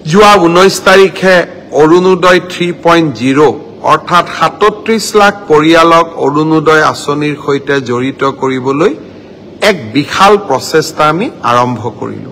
যোৱা 19 তাৰিখে অৰুণোদয় 3.0 অৰ্থাৎ 37 লাখ পৰিয়ালক অৰুণোদয় আঁচনিৰ সৈতে জড়িত কৰিবলৈ এক বিশাল প্ৰচেষ্টা আমি আৰম্ভ কৰিলো।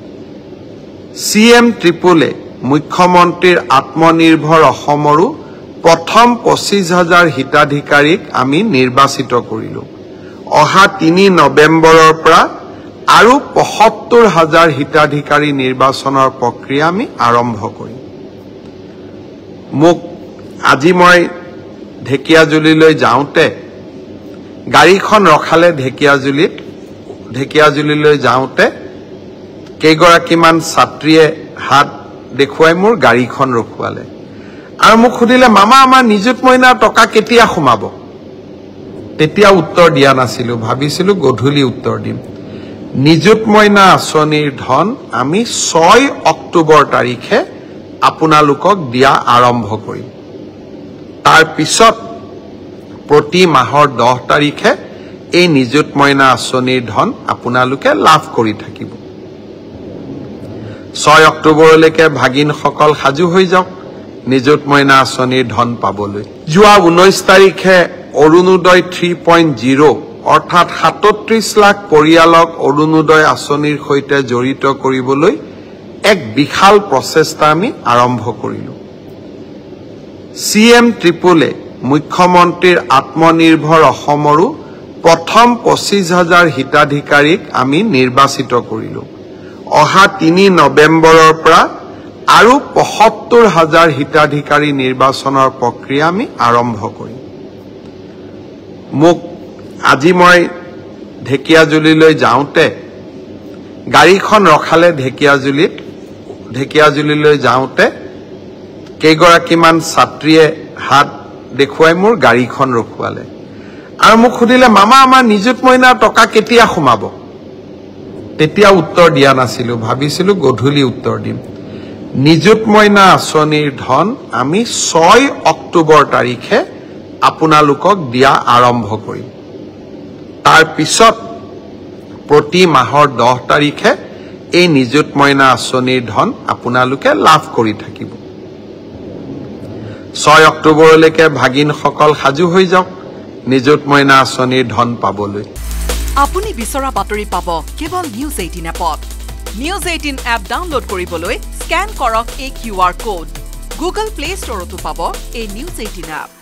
CM ট্ৰিপলে মুখ্যমন্ত্ৰীৰ আত্মনিৰ্ভৰ অসমৰো প্ৰথম 25,000 হিতাধিকাৰীক আমি নিৰ্বাচিত কৰিলো। অহা 3 নৱেম্বৰৰ পৰা আৰু 75,000 হিতাধিকাৰী নিৰ্বাচনৰ প্ৰক্ৰিয়া আমি আৰম্ভ কৰিম। মোক আজি মই ঢেকিয়াজুলিলৈ যাওঁতে গাড়ীখন ৰখালে ঢেকিয়াজুলিলৈ যাওঁতে কেইগৰাকীমান ছাত্ৰীয়ে হাত দেখুৱাই মোৰ গাড়ীখন ৰখুৱালে আৰু মোক সুধিলে মামা আমাৰ নিযুত মইনাৰ টকা কেতিয়া সোমাব? তেতিয়া উত্তৰ দিয়া নাছিলো, ভাবিছিলো গধূলি উত্তৰ দিম। নিযুত মইনা আঁচনিৰ ধন আমি 6 অক্টোবৰ তাৰিখে আপোনালোকক দিয়া আৰম্ভ কৰিম। তাৰ পিছত প্ৰতি মাহৰ 10 তাৰিখে এই নিযুত মইনা আঁচনিৰ ধন আপোনালোকে লাভ কৰি থাকিব। 6 অক্টোবৰলৈকে ভাগিনসকল সাজু হৈ যাওক নিযুত মইনা আঁচনিৰ ধন পাবলৈ। যোৱা 19 তাৰিখে অৰুণোদয় 3.0 অৰ্থাৎ 37 লাখ পৰিয়ালক অৰুণোদয় আঁচনিৰ সৈতে জড়িত কৰিবলৈ এক বিশাল প্ৰচেষ্টা আমি আৰম্ভ কৰিলো। CM ট্ৰিপলে মুখ্যমন্ত্ৰীৰ আত্মনিৰ্ভৰ অসমৰো প্ৰথম 25,000 হিতাধিকাৰীক আমি নিৰ্বাচিত কৰিলো। অহা 3 নৱেম্বৰৰ পৰা আৰু 75,000 হিতাধিকাৰী নিৰ্বাচনৰ প্ৰক্ৰিয়া আমি আৰম্ভ কৰিম। মোক আজি মই ঢেকিয়াজুলিলৈ যাওঁতে গাড়ীখন ৰখালে ঢেকিয়াজুলিলৈ যাওঁতে কেইগৰাকীমান ছাত্ৰীয়ে হাত দেখুৱাই মোৰ গাড়ীখন ৰখুৱালে আৰু মোক সুধিলে মামা আমাৰ নিযুত মইনাৰ টকা কেতিয়া সোমাব? তেতিয়া উত্তৰ দিয়া নাছিলো, ভাবিছিলো গধূলি উত্তৰ দিম। নিযুত মইনা আঁচনিৰ ধন আমি 6 অক্টোবৰ তাৰিখে আপোনালোকক দিয়া আৰম্ভ কৰিম। তাৰ পিছত প্ৰতি মাহৰ 10 তাৰিখে এই নিযুত মইনা আঁচনিৰ ধন আপোনালোকে লাভ কৰি থাকিব। 6 অক্টোবৰলৈকে ভাগিনসকল সাজু হৈ যাওক নিযুত মইনা আঁচনিৰ ধন পাবলৈ। আপুনি বিচৰা বাতৰি পাব কেৱল নিউজ 18 এপত। নিউজ 18 এপ ডাউনলোড কৰিবলৈ স্কেন কৰক এই QR কোড। গুগল প্লে ষ্টৰতো পাব এই নিউজ 18 এপ।